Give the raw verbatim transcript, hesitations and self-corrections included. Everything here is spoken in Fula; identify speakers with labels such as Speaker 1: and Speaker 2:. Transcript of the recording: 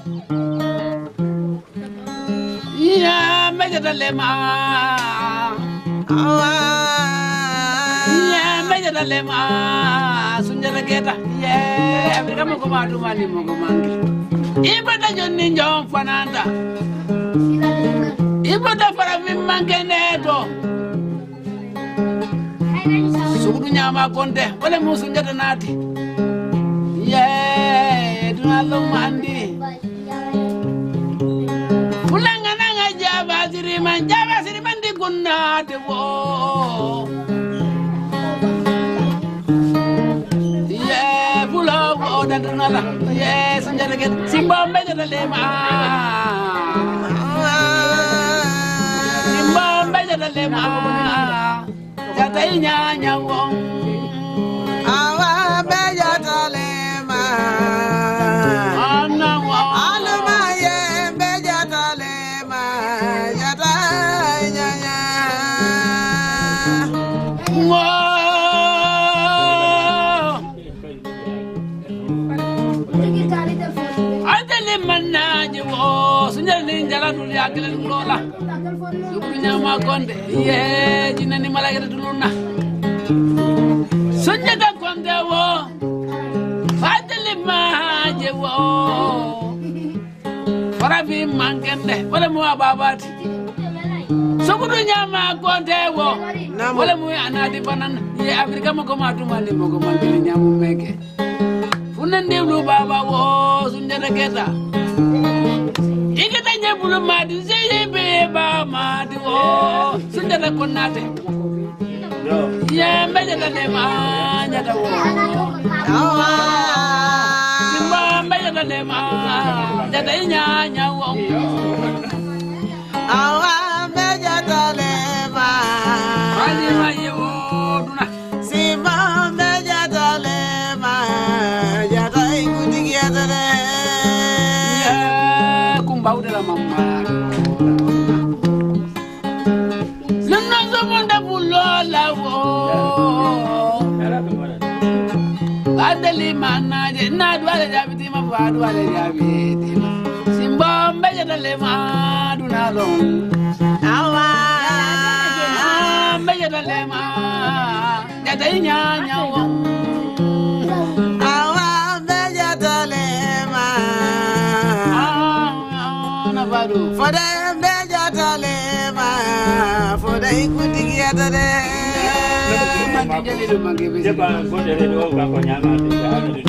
Speaker 1: Ya meja dalema
Speaker 2: awa
Speaker 1: ya meja dalema sunjata geta ye Afrika mo ko madu mani mo ko mangi ibada jonni njom fananda ibada fara min mangene to sugudu nyama konde wala mo sunjata nati ye duna lo mandi fulangana nga jaba siriman jaba siriman di kunna de wo ye fulo wo dandana la ye sunjata get simba mbeja dalema simba mbeja dalema jata inyanya wo
Speaker 2: awa beja talema
Speaker 1: ana wo
Speaker 2: alma ye beja talema jata nyanya
Speaker 1: wo adele manaje wo sunjata ni jala dul yakile lola sugudu nyama konde ye jinani malagata tuluna sunjata konde wo fadele maje wo farabi mangende wala mo babati sugudu nyama konde wo wala mo anadi banan ye Afrika mo ko matuma ni mo ko mangeli nyamu meke funande lu baba wo sunjata geta ikata nyebulu madi zeyebe ba madi wo sunjata konate ye meja dalema nyata wo
Speaker 2: awa
Speaker 1: simba meja dalema jata inyanya wo
Speaker 2: awa beja talema
Speaker 1: wali waye wo duna
Speaker 2: simba beja talema jata ikudigia tale
Speaker 1: ye kumbau de la mama nunno zomonda bulola wo adeli manaje na dwale jabiti ma fa dwale jabiti simba mbeja dalema duna lo
Speaker 2: awa
Speaker 1: mbeja dalema jata inyanya wo
Speaker 2: awa beja talema
Speaker 1: na badu
Speaker 2: foda beja talema foda ikudigia tale
Speaker 1: mati jeli do mangi bisi
Speaker 3: Jeba, kau dari dua orang kau nyama tu, jangan